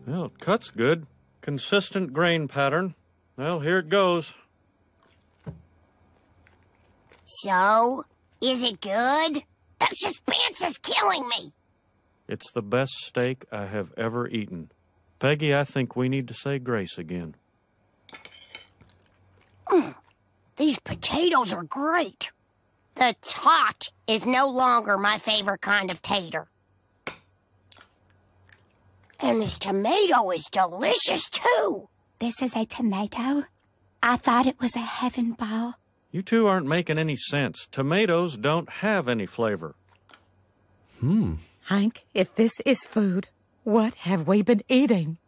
Well, it cuts good. Consistent grain pattern. Well, here it goes. So, is it good? The suspense is killing me. It's the best steak I have ever eaten. Peggy, I think we need to say grace again. These potatoes are great. The tot is no longer my favorite kind of tater. And this tomato is delicious, too. This is a tomato? I thought it was a heaven ball. You two aren't making any sense. Tomatoes don't have any flavor. Hank, if this is food, what have we been eating?